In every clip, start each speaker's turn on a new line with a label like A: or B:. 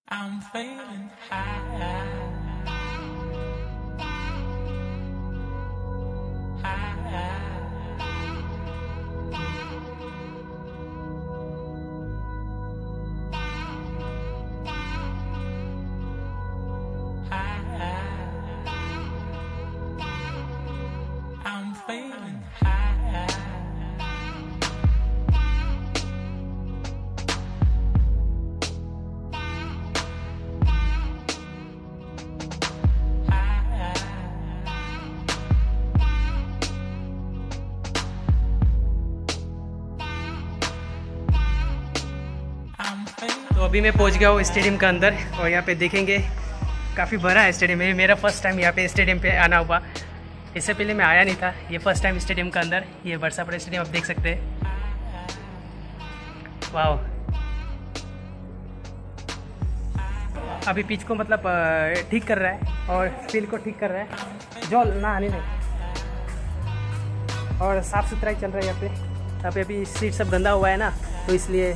A: I'm feeling high. I'm feeling high.
B: तो अभी मैं पहुंच गया हूँ स्टेडियम के अंदर और यहाँ पे देखेंगे काफ़ी बड़ा है स्टेडियम। मेरा फर्स्ट टाइम यहाँ पे स्टेडियम पे आना हुआ। इससे पहले मैं आया नहीं था। ये फर्स्ट टाइम स्टेडियम के अंदर, ये बरसापुर स्टेडियम आप देख सकते हैं। वाह, अभी पिच को मतलब ठीक कर रहा है और फील्ड को ठीक कर रहा है। जॉल ना आने नहीं, और साफ़ सुथरा ही चल रहा है यहाँ पे। यहाँ पे अभी सीट सब गंदा हुआ है ना, तो इसलिए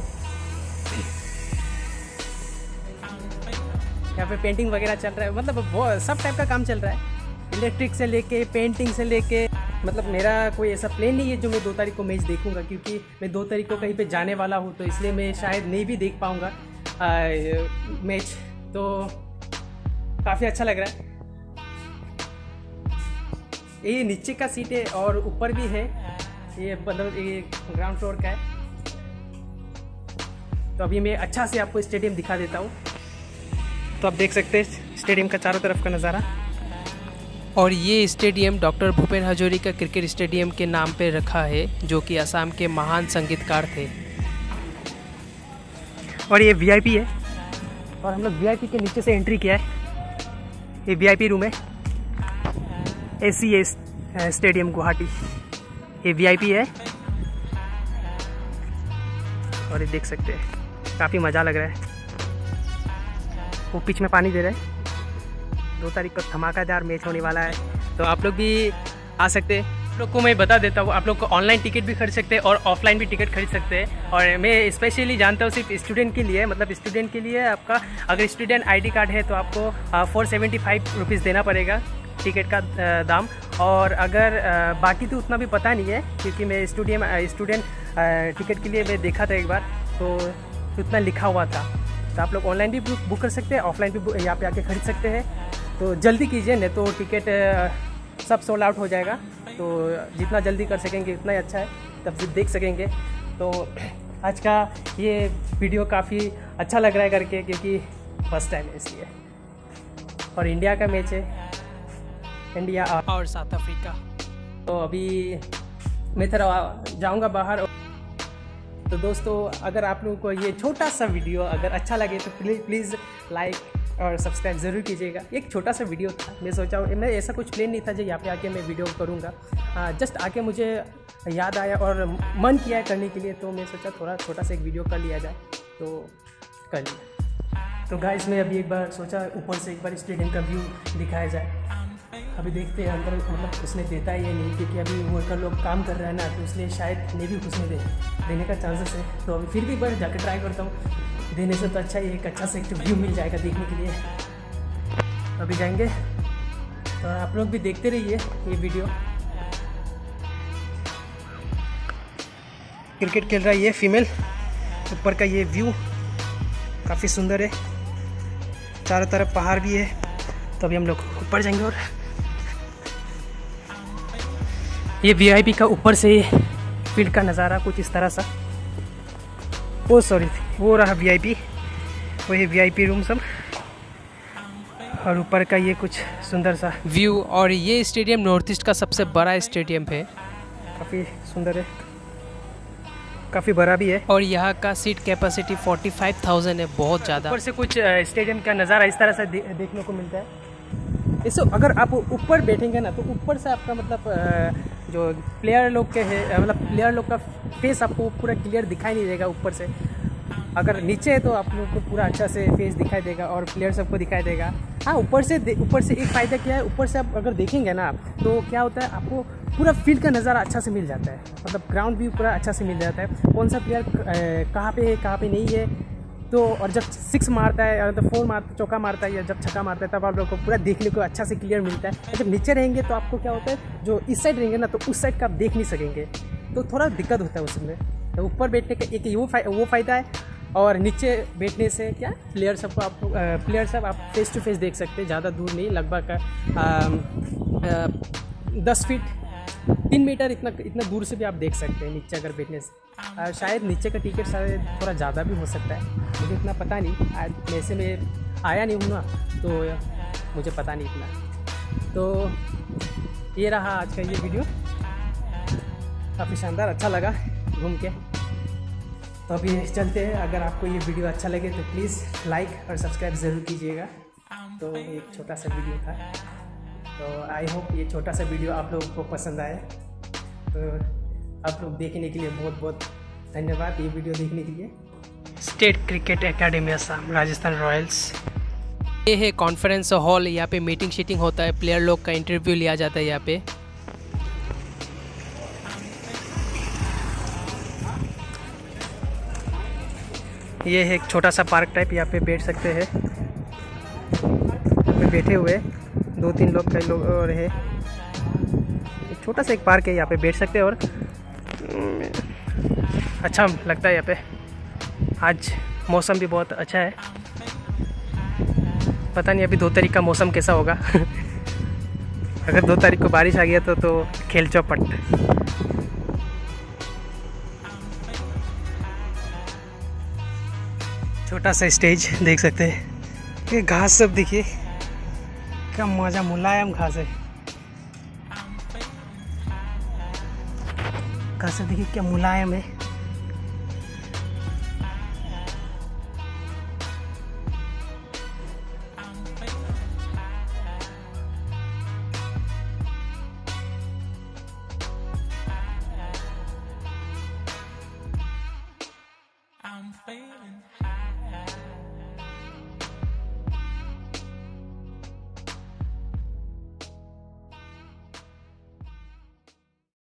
B: यहाँ पे पेंटिंग वगैरह चल रहा है। मतलब वो सब टाइप का काम चल रहा है, इलेक्ट्रिक से लेके पेंटिंग से लेके। मतलब मेरा कोई ऐसा प्लान नहीं है जो मैं 2 तारीख को मैच देखूंगा, क्योंकि मैं 2 तारीख को कहीं पे जाने वाला हूँ, तो इसलिए मैं शायद नहीं भी देख पाऊँगा मैच। तो काफ़ी अच्छा लग रहा है। ये नीचे का सीट है और ऊपर भी है, ये मतलब ये ग्राउंड फ्लोर का है। तो अभी मैं अच्छा से आपको स्टेडियम दिखा देता हूँ। तो आप देख सकते हैं स्टेडियम का चारों तरफ का नज़ारा।
C: और ये stadium doctor Bhupen Hazarika cricket stadium के नाम पे रखा है, जो कि असम के महान संगीतकार थे।
B: और ये वीआईपी है, और हम लोग वीआईपी के नीचे से एंट्री किया है। ये वीआईपी रूम है, एसी स्टेडियम गुवाहाटी। ये वीआईपी है और ये देख सकते हैं काफ़ी मज़ा लग रहा है। वो पिच में पानी दे रहा है। 2 तारीख को धमाकेदार मैच होने वाला है, तो आप लोग भी आ सकते हैं। आप लोग को मैं बता देता हूँ, आप लोग को ऑनलाइन टिकट भी खरीद सकते हैं और ऑफलाइन भी टिकट खरीद सकते हैं। और मैं स्पेशली जानता हूँ सिर्फ स्टूडेंट के लिए, मतलब स्टूडेंट के लिए आपका अगर स्टूडेंट आईडी कार्ड है तो आपको 475 रुपीज़ देना पड़ेगा टिकट का दाम। और अगर बाकी तो उतना भी पता नहीं है, क्योंकि मैं स्टूडेंट टिकट के लिए मैं देखा था एक बार, तो उतना लिखा हुआ था। तो आप लोग ऑनलाइन भी बुक कर सकते हैं, ऑफलाइन भी यहाँ पे आके खरीद सकते हैं। तो जल्दी कीजिए, नहीं तो टिकट सब सोल्ड आउट हो जाएगा। तो जितना जल्दी कर सकेंगे उतना ही अच्छा है, तब से देख सकेंगे। तो आज का ये वीडियो काफ़ी अच्छा लग रहा है करके, क्योंकि फर्स्ट टाइम है इसलिए। और इंडिया का मैच है, इंडिया
C: और साउथ अफ्रीका।
B: तो अभी मैं थोड़ा जाऊंगा बाहर। तो दोस्तों, अगर आप लोगों को ये छोटा सा वीडियो अगर अच्छा लगे तो प्लीज़ लाइक और सब्सक्राइब ज़रूर कीजिएगा। एक छोटा सा वीडियो था, मैं सोचा मैं ऐसा कुछ प्लान नहीं था जो यहाँ पे आके मैं वीडियो करूँगा। जस्ट आके मुझे याद आया और मन किया है करने के लिए, तो मैं सोचा थोड़ा छोटा सा एक वीडियो कर लिया जाए, तो कर लिया। तो गाइस, मैं अभी एक बार सोचा ऊपर से एक बार स्टेडियम का व्यू दिखाया जाए। अभी देखते हैं अंदर मतलब उसने देता है या नहीं, क्योंकि अभी वर्कर लोग काम कर रहे हैं ना, तो इसलिए शायद नहीं भी घुसने देने का चांसेस है। तो अभी फिर भी एक बार जाकर ट्राई करता हूँ। देने से तो अच्छा ही एक अच्छा सा एक व्यू मिल जाएगा देखने के लिए। अभी जाएंगे, तो आप लोग भी देखते रहिए ये वीडियो। क्रिकेट खेल रहा है ये फीमेल। ऊपर का ये व्यू काफ़ी सुंदर है, चारों तरफ पहाड़ भी है। तो अभी हम लोग ऊपर जाएंगे। और ये वीआईपी का ऊपर से फील्ड का नज़ारा कुछ इस तरह सा। ओ सॉरी, वो रहा वीआईपी, वो है वीआईपी रूम सब। और ऊपर का ये कुछ सुंदर सा
C: व्यू। और ये स्टेडियम नॉर्थ ईस्ट का सबसे बड़ा स्टेडियम है,
B: काफ़ी सुंदर है, काफ़ी बड़ा भी है।
C: और यहाँ का सीट कैपेसिटी 45,000 है, बहुत ज़्यादा।
B: ऊपर से कुछ स्टेडियम का नज़ारा इस तरह से देखने को मिलता है। इससे अगर आप ऊपर बैठेंगे ना, तो ऊपर से आपका मतलब जो प्लेयर लोग के है, मतलब प्लेयर लोग का फेस आपको पूरा क्लियर दिखाई नहीं देगा ऊपर से। अगर नीचे है तो आप लोग को पूरा अच्छा से फेस दिखाई देगा और प्लेयर सबको दिखाई देगा। हाँ, ऊपर से एक फ़ायदा क्या है, ऊपर से आप अगर देखेंगे ना, तो क्या होता है, आपको पूरा फील्ड का नज़ारा अच्छा से मिल जाता है। मतलब ग्राउंड व्यू पूरा अच्छा से मिल जाता है, कौन सा प्लेयर कहाँ पे है कहाँ पे नहीं है, तो और जब 6 मारता है या तो 4 मारता चौका मारता है या जब छक्का मारता है तब आप लोग को पूरा देखने को अच्छा से क्लियर मिलता है। और जब नीचे रहेंगे तो आपको क्या होता है, जो इस साइड रहेंगे ना तो उस साइड का आप देख नहीं सकेंगे, तो थोड़ा दिक्कत होता है उसमें। तो ऊपर बैठने का एक वो फ़ायदा है, और नीचे बैठने से क्या प्लेयर सब आप फेस टू फेस देख सकते हैं, ज़्यादा दूर नहीं, लगभग 10 फीट 3 मीटर इतना दूर से भी आप देख सकते हैं नीचे अगर बैठने से। शायद नीचे का टिकट शायद थोड़ा ज़्यादा भी हो सकता है, मुझे इतना पता नहीं, वैसे मैं आया नहीं हूँ ना तो मुझे पता नहीं इतना। तो ये रहा आज का ये वीडियो, काफ़ी शानदार, अच्छा लगा घूम के। तो अभी चलते हैं, अगर आपको ये वीडियो अच्छा लगे तो प्लीज़ लाइक और सब्सक्राइब ज़रूर कीजिएगा। तो एक छोटा सा वीडियो था, तो आई होप ये छोटा सा वीडियो आप लोगों को पसंद आए। तो आप लोग देखने के लिए बहुत बहुत धन्यवाद, ये वीडियो देखने के लिए।
C: State cricket academy Assam, Rajasthan Royals. ये है कॉन्फ्रेंस हॉल, यहाँ पे मीटिंग शीटिंग होता है, प्लेयर लोग का इंटरव्यू लिया जाता है यहाँ पे।
B: ये है एक छोटा सा पार्क टाइप, यहाँ पे बैठ सकते हैं, यहाँ पे बैठे हुए 2-3 लोग, कई लोग और है। एक छोटा सा एक पार्क है, यहाँ पे बैठ सकते हैं और अच्छा लगता है यहाँ पे। आज मौसम भी बहुत अच्छा है, पता नहीं अभी 2 तारीख का मौसम कैसा होगा अगर 2 तारीख को बारिश आ गया तो खेल चौपट। छोटा सा स्टेज देख सकते हैं, ये घास सब देखिए, क्या मजा, मुलायम घास है, घास सब देखिए क्या मुलायम है।
A: I'm feeling